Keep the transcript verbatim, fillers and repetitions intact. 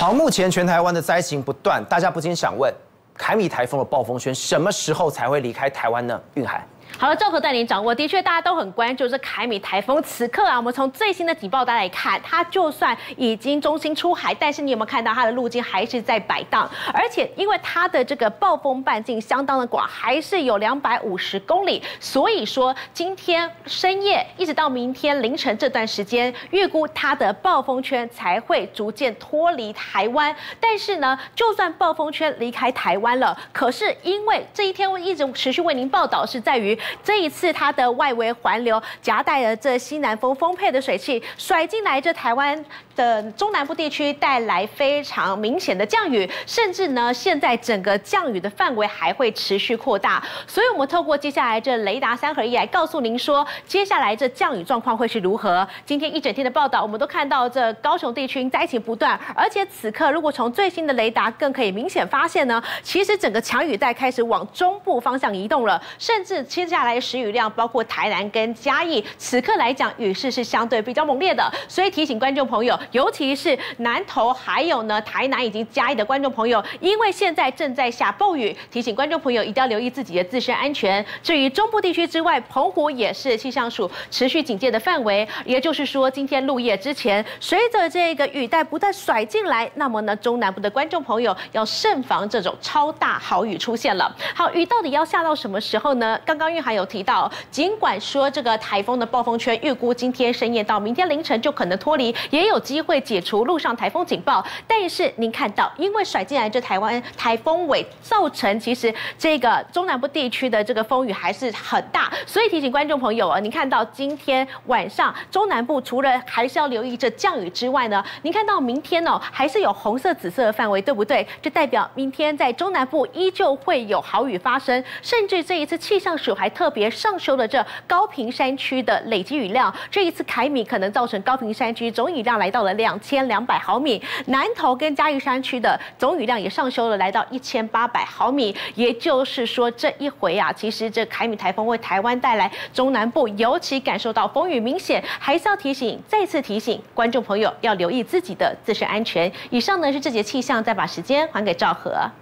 好，目前全台湾的灾情不断，大家不禁想问：凯米台风的暴风圈什么时候才会离开台湾呢？韵涵。 好了，赵和带您掌握。的确，大家都很关注这凯米台风。此刻啊，我们从最新的警报单来看，它就算已经中心出海，但是你有没有看到它的路径还是在摆荡？而且因为它的这个暴风半径相当的广，还是有两百五十公里，所以说今天深夜一直到明天凌晨这段时间，预估它的暴风圈才会逐渐脱离台湾。但是呢，就算暴风圈离开台湾了，可是因为这一天我一直持续为您报道，是在于。 这一次，它的外围环流夹带了这西南风丰沛的水汽，甩进来这台湾的中南部地区，带来非常明显的降雨，甚至呢，现在整个降雨的范围还会持续扩大。所以，我们透过接下来这雷达三合一来告诉您说，接下来这降雨状况会是如何。今天一整天的报道，我们都看到这高雄地区灾情不断，而且此刻如果从最新的雷达更可以明显发现呢，其实整个强雨带开始往中部方向移动了，甚至接下来。 时雨量包括台南跟嘉义，此刻来讲雨势是相对比较猛烈的，所以提醒观众朋友，尤其是南投还有呢台南以及嘉义的观众朋友，因为现在正在下暴雨，提醒观众朋友一定要留意自己的自身安全。至于中部地区之外，澎湖也是气象署持续警戒的范围，也就是说，今天入夜之前，随着这个雨带不断甩进来，那么呢中南部的观众朋友要慎防这种超大豪雨出现了。好，雨到底要下到什么时候呢？刚刚韵涵有提到，尽管说这个台风的暴风圈预估今天深夜到明天凌晨就可能脱离，也有机会解除陆上台风警报。但是您看到，因为甩进来这台湾台风尾，造成其实这个中南部地区的这个风雨还是很大，所以提醒观众朋友啊，您看到今天晚上中南部除了还是要留意这降雨之外呢，您看到明天哦还是有红色、紫色的范围，对不对？这代表明天在中南部依旧会有豪雨发生，甚至这一次气象署还特别上修了这高屏山区的累积雨量，这一次凯米可能造成高屏山区总雨量来到了两千两百毫米，南投跟嘉义山区的总雨量也上修了，来到一千八百毫米。也就是说，这一回啊，其实这凯米台风为台湾带来中南部尤其感受到风雨明显，还是要提醒，再次提醒观众朋友要留意自己的自身安全。以上呢是这节气象，再把时间还给赵和。